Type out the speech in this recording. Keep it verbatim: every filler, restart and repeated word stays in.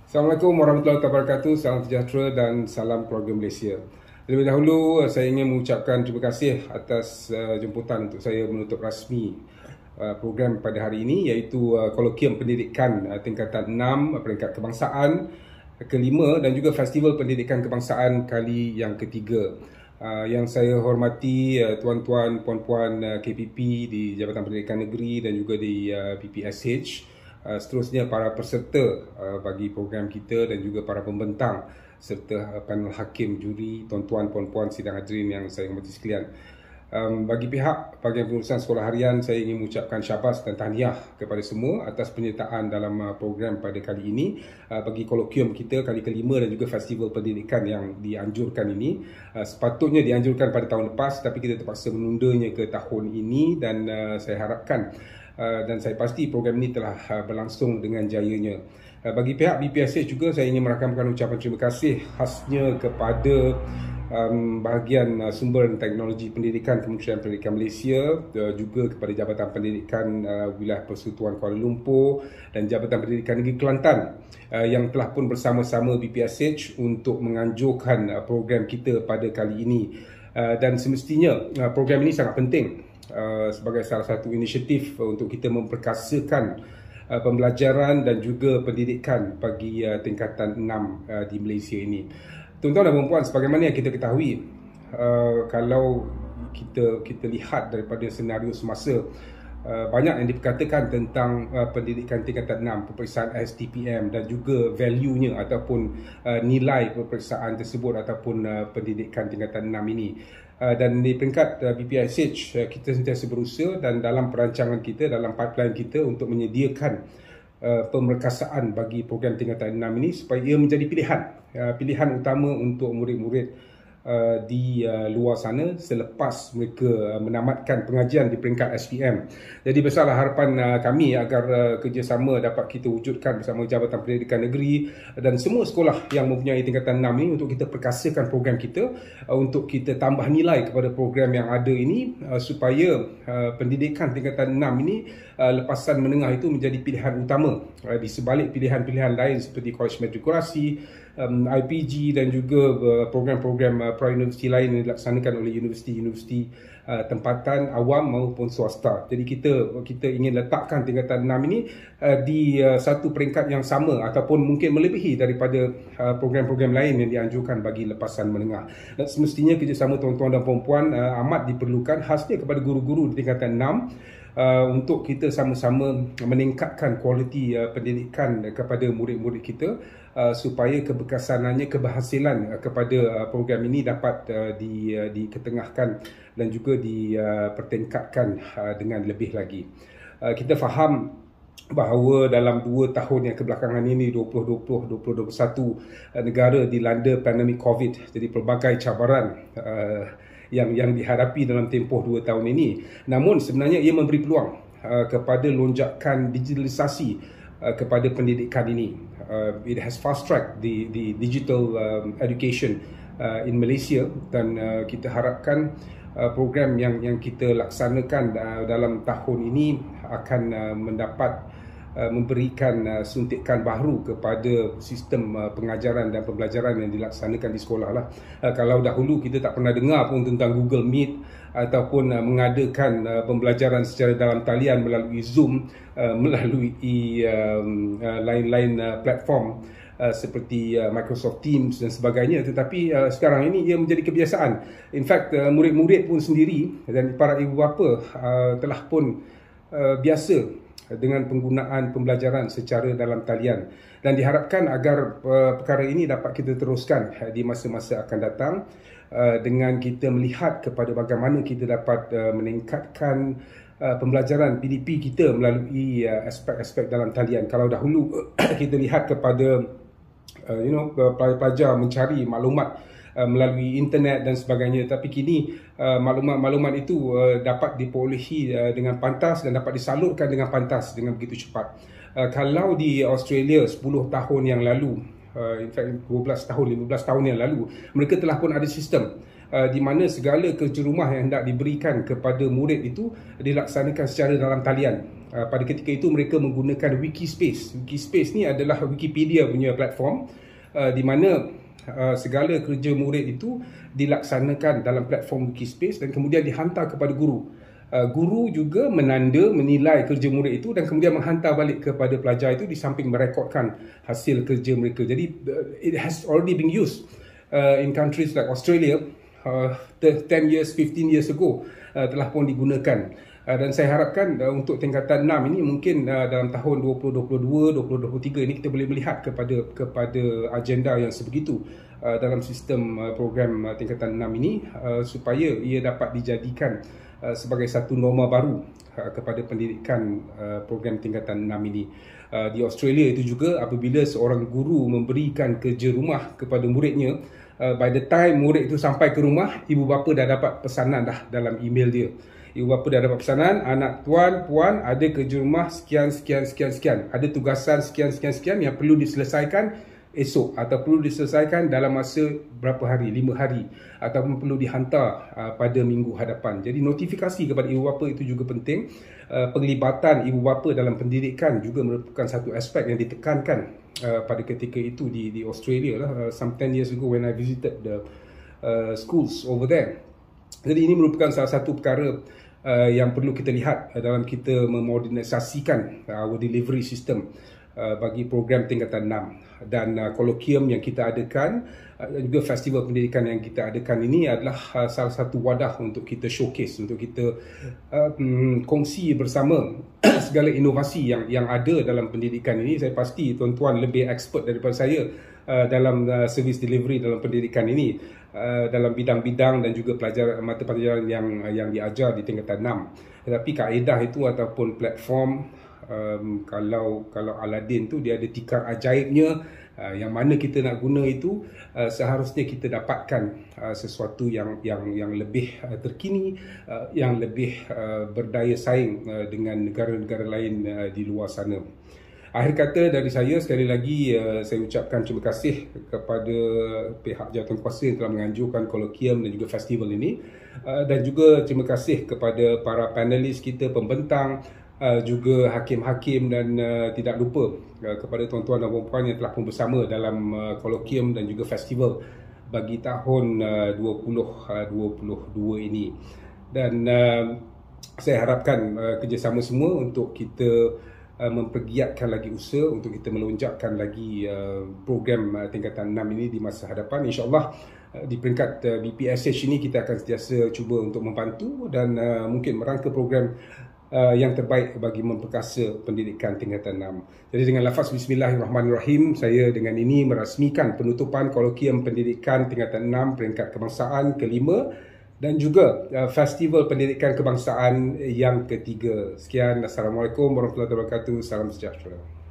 Assalamualaikum warahmatullahi wabarakatuh, salam sejahtera dan salam keluarga Malaysia. Terlebih dahulu, saya ingin mengucapkan terima kasih atas uh, jemputan untuk saya menutup rasmi uh, program pada hari ini, iaitu uh, Kolokium Pendidikan uh, tingkatan enam peringkat kebangsaan kelima dan juga Festival Pendidikan Kebangsaan kali yang ketiga. Uh, yang saya hormati uh, tuan-tuan, puan-puan uh, K P P di Jabatan Pendidikan Negeri dan juga di uh, P P S H. Uh, seterusnya para peserta uh, bagi program kita dan juga para pembentang serta uh, panel hakim, juri, tuan-tuan, puan-puan, sidang hadirin yang saya hormati sekalian. Um, bagi pihak bahagian pengurusan sekolah harian, saya ingin mengucapkan syabas dan tahniah kepada semua atas penyertaan dalam uh, program pada kali ini uh, bagi kolokium kita kali kelima dan juga festival pendidikan yang dianjurkan ini. Uh, sepatutnya dianjurkan pada tahun lepas, tapi kita terpaksa menundanya ke tahun ini dan uh, saya harapkan Uh, dan saya pasti program ini telah uh, berlangsung dengan jayanya. Uh, bagi pihak B P S H juga saya ingin merakamkan ucapan terima kasih khasnya kepada um, bahagian uh, sumber dan teknologi pendidikan Kementerian Pendidikan Malaysia, uh, juga kepada Jabatan Pendidikan uh, Wilayah Persekutuan Kuala Lumpur dan Jabatan Pendidikan Negeri Kelantan uh, yang telah pun bersama-sama B P S H untuk menganjurkan uh, program kita pada kali ini. Uh, dan semestinya uh, program ini sangat penting Uh, sebagai salah satu inisiatif uh, untuk kita memperkasakan uh, pembelajaran dan juga pendidikan bagi uh, tingkatan enam uh, di Malaysia ini. Tuan-tuan dan puan-puan, sebagaimana yang kita ketahui, uh, kalau kita kita lihat daripada senario semasa, uh, banyak yang diperkatakan tentang uh, pendidikan tingkatan enam, peperiksaan S T P M dan juga value-nya ataupun uh, nilai peperiksaan tersebut ataupun uh, pendidikan tingkatan enam ini. Uh, dan di peringkat uh, B P S H, uh, kita sentiasa berusaha dan dalam perancangan kita, dalam pipeline kita untuk menyediakan uh, pemerkasaan bagi program tingkatan enam ini supaya ia menjadi pilihan uh, pilihan utama untuk murid-murid uh, di uh, luar sana selepas mereka uh, menamatkan pengajian di peringkat S P M. Jadi besarlah harapan uh, kami agar uh, kerjasama dapat kita wujudkan bersama Jabatan Pendidikan Negeri dan semua sekolah yang mempunyai tingkatan enam ini untuk kita perkasakan program kita, uh, untuk kita tambah nilai kepada program yang ada ini, uh, supaya uh, pendidikan tingkatan enam ini uh, lepasan menengah itu menjadi pilihan utama uh, di sebalik pilihan-pilihan lain seperti kolej matrikulasi, um, I P G dan juga uh, program-program uh, pra-universiti lain yang dilaksanakan oleh universiti-universiti uh, tempatan awam maupun swasta. Jadi kita kita ingin letakkan tingkatan enam ini uh, di uh, satu peringkat yang sama ataupun mungkin melebihi daripada uh, program-program lain yang dianjurkan bagi lepasan menengah. Dan semestinya kerjasama tuan-tuan dan puan-puan uh, amat diperlukan, khasnya kepada guru-guru di tingkatan enam, Uh, untuk kita sama-sama meningkatkan kualiti uh, pendidikan kepada murid-murid kita, uh, supaya keberkesanannya, keberhasilan uh, kepada uh, program ini dapat uh, di, uh, diketengahkan dan juga dipertingkatkan uh, dengan lebih lagi. Uh, kita faham bahawa dalam dua tahun yang kebelakangan ini, dua ribu dua puluh dua ribu dua puluh satu, uh, negara dilanda pandemik COVID. Jadi pelbagai cabaran uh, yang yang dihadapi dalam tempoh dua tahun ini. Namun sebenarnya ia memberi peluang uh, kepada lonjakan digitalisasi uh, kepada pendidikan ini. Uh, it has fast track the the digital um, education uh, in Malaysia dan uh, kita harapkan uh, program yang yang kita laksanakan uh, dalam tahun ini akan uh, mendapat Uh, memberikan uh, suntikan baru kepada sistem uh, pengajaran dan pembelajaran yang dilaksanakan di sekolah lah. Uh, kalau dahulu kita tak pernah dengar pun tentang Google Meet ataupun uh, mengadakan uh, pembelajaran secara dalam talian melalui Zoom, uh, melalui um, uh, lain-lain uh, platform Uh, seperti uh, Microsoft Teams dan sebagainya, tetapi uh, sekarang ini ia menjadi kebiasaan. In fact, uh, murid-murid pun sendiri dan para ibu bapa uh, telah pun uh, biasa dengan penggunaan pembelajaran secara dalam talian dan diharapkan agar uh, perkara ini dapat kita teruskan uh, di masa-masa akan datang, uh, dengan kita melihat kepada bagaimana kita dapat uh, meningkatkan uh, pembelajaran P D P kita melalui uh, aspek-aspek dalam talian. Kalau dahulu kita lihat kepada uh, you know pelajar mencari maklumat Uh, melalui internet dan sebagainya, tapi kini uh, maklumat-maklumat itu uh, dapat diperolehi uh, dengan pantas dan dapat disalurkan dengan pantas dengan begitu cepat. Uh, kalau di Australia sepuluh tahun yang lalu, uh, in fact dua belas tahun, lima belas tahun yang lalu, mereka telah pun ada sistem uh, di mana segala kerja rumah yang hendak diberikan kepada murid itu dilaksanakan secara dalam talian. uh, pada ketika itu mereka menggunakan Wikispace. Wikispace ni adalah Wikipedia punya platform uh, di mana uh, segala kerja murid itu dilaksanakan dalam platform Wikispace dan kemudian dihantar kepada guru. Uh, guru juga menanda, menilai kerja murid itu dan kemudian menghantar balik kepada pelajar itu di samping merekodkan hasil kerja mereka. Jadi uh, it has already been used uh, in countries like Australia uh, ten years, fifteen years ago uh, telah pun digunakan. Uh, dan saya harapkan uh, untuk tingkatan enam ini mungkin uh, dalam tahun dua ribu dua puluh dua, dua ribu dua puluh tiga ini kita boleh melihat kepada kepada agenda yang sebegitu uh, dalam sistem uh, program uh, tingkatan enam ini uh, supaya ia dapat dijadikan Uh, sebagai satu norma baru uh, kepada pendidikan uh, program tingkatan enam ini. Uh, di Australia itu juga apabila seorang guru memberikan kerja rumah kepada muridnya, uh, by the time murid itu sampai ke rumah, ibu bapa dah dapat pesanan dah dalam email dia. Ibu bapa dah dapat pesanan, anak tuan, puan ada kerja rumah sekian, sekian, sekian, sekian. Ada tugasan sekian, sekian, sekian yang perlu diselesaikan esok atau perlu diselesaikan dalam masa berapa hari, lima hari ataupun perlu dihantar uh, pada minggu hadapan. Jadi notifikasi kepada ibu bapa itu juga penting. Uh, penglibatan ibu bapa dalam pendidikan juga merupakan satu aspek yang ditekankan uh, pada ketika itu di di Australia lah, uh, some ten years ago when I visited the uh, schools over there. Jadi ini merupakan salah satu perkara uh, yang perlu kita lihat uh, dalam kita memodernisasikan uh, our delivery system uh, bagi program tingkatan enam. Dan uh, kolokium yang kita adakan uh, juga festival pendidikan yang kita adakan ini adalah uh, salah satu wadah untuk kita showcase, untuk kita uh, um, kongsi bersama segala inovasi yang yang ada dalam pendidikan ini. Saya pasti tuan-tuan lebih expert daripada saya uh, dalam uh, service delivery dalam pendidikan ini, uh, dalam bidang-bidang dan juga pelajaran mata pelajaran yang yang diajar di tingkatan enam. Tetapi kaedah itu ataupun platform, Um, kalau kalau Aladdin tu dia ada tikar ajaibnya, uh, yang mana kita nak guna itu uh, seharusnya kita dapatkan uh, sesuatu yang yang yang lebih uh, terkini, uh, yang lebih uh, berdaya saing uh, dengan negara-negara lain uh, di luar sana. Akhir kata dari saya, sekali lagi uh, saya ucapkan terima kasih kepada pihak jawatankuasa yang telah menganjurkan kolokium dan juga festival ini, uh, dan juga terima kasih kepada para panelis kita, pembentang, Uh, juga hakim-hakim dan uh, tidak lupa uh, kepada tuan-tuan dan puan-puan yang telah pun bersama dalam uh, kolokium dan juga festival bagi tahun uh, dua ribu dua puluh dua ini. Dan uh, saya harapkan uh, kerjasama semua untuk kita uh, mempergiatkan lagi usaha untuk kita melonjakkan lagi uh, program uh, tingkatan enam ini di masa hadapan. InsyaAllah uh, di peringkat uh, B P S H ini kita akan sentiasa cuba untuk membantu dan uh, mungkin merangka program Uh, yang terbaik bagi memperkasa pendidikan tingkatan enam. Jadi dengan lafaz Bismillahirrahmanirrahim, saya dengan ini merasmikan penutupan kolokium pendidikan tingkatan enam peringkat kebangsaan kelima dan juga uh, festival pendidikan kebangsaan yang ketiga. Sekian, Assalamualaikum warahmatullahi wabarakatuh. Salam sejahtera.